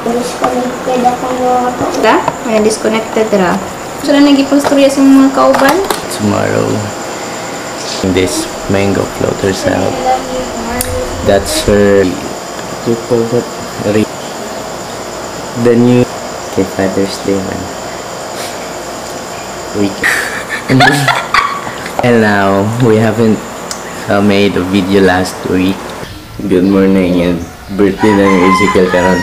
Disconnected ako mga to. Da? May disconnected ra. Saan na nagipastorya sa mga kauban? Tomorrow, this mango floaters out. That's her. You call that? The new Father's Day, man. Week. And now we haven't made a video last week. Good morning and birthday na ni Ezekiel karon.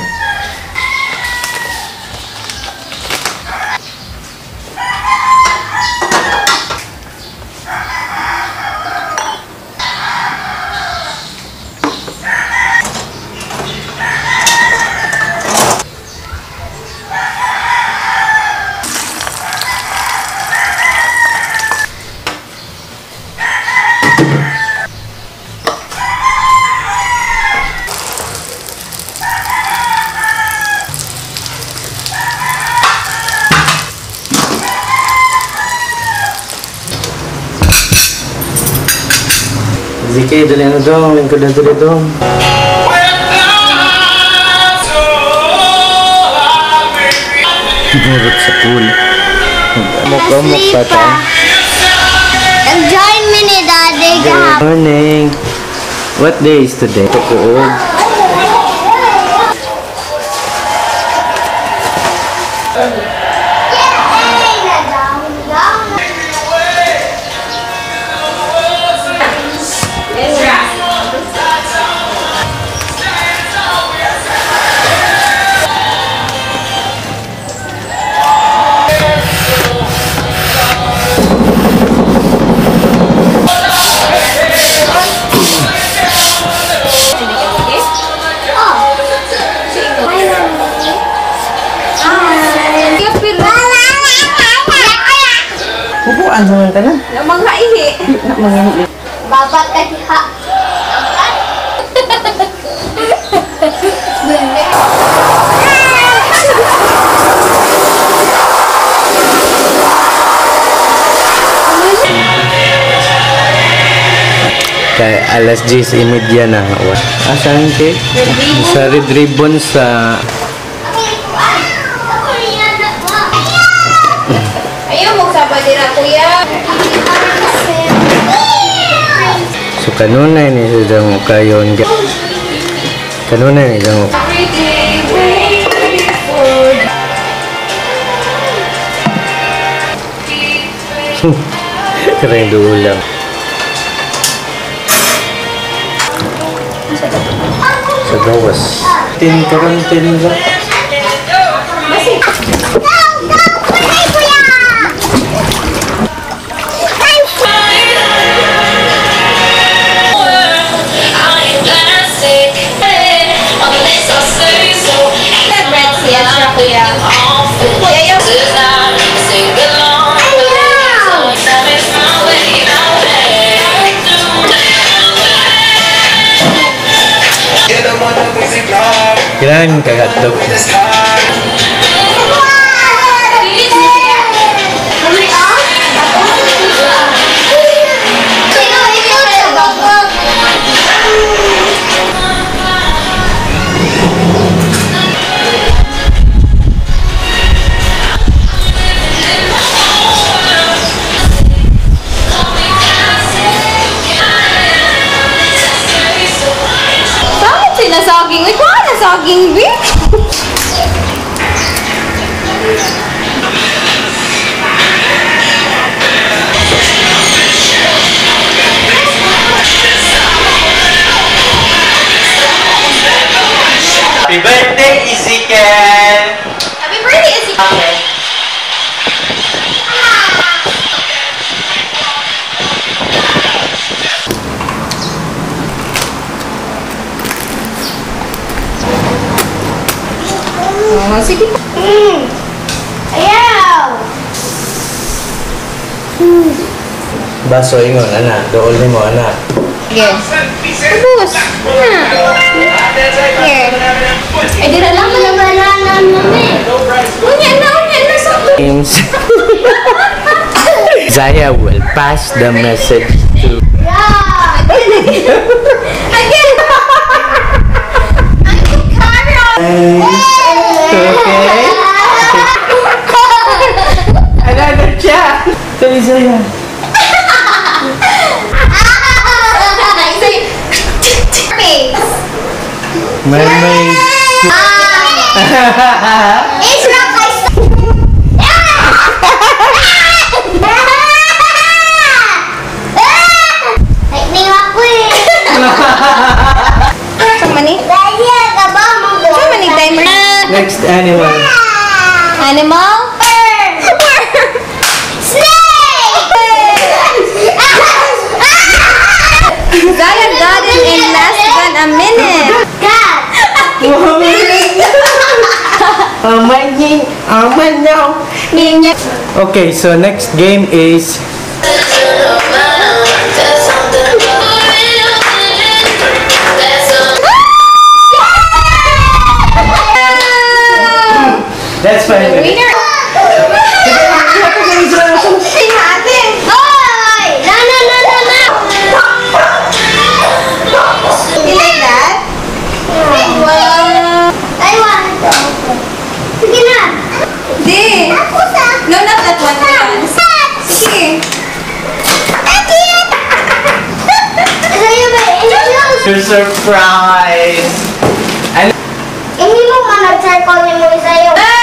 Zike, dali na dong. Lingkod na dali dong. Burot sa pool. Mukha-mukha pa ta. Join me ni Daddy. Good morning. What day is today? Tukuog. Upuan naman ka na. Mga ihi. Babat ka diha. Kay alas 10:30 na. Asan cake? Sa red ribbon sa... Ayaw mo sa badira, kuya. So kanunay ni silang kayon. Kanunay ni silang... Kering dulang. Sa gawas. Tin lang. Kailangan kagatog. Bakit sinasaging? Ikaw na nasaging, B? Happy birthday, Ezekiel! Happy birthday, Ezekiel! Okay. Oh, sige. Ayaw! Baso ingon, anak. Dool ni mo, anak. Sige. Ubus. Here. Ay, di na lang Ano ba na mami? Unya na, sa... James. Zaya will pass the message to... Yeah! Again! Uncle Carol! Mermaid. It's not my Lightning ako eh. Sama ni? Dali, kaba mo ko. Sama ni timer? Next animal. Animal? Zion got it in less than a minute. Aman now. Okay, so next game is that's fine. Winner! Sino ate? Oy! No, no, no, no, no! You like that? Wow! I want to. Sige na. Di! Ako sa... No, not that one. Sige. Sa'yo ba? your surprise. Hindi mo man nag-circle niyo mo sa'yo.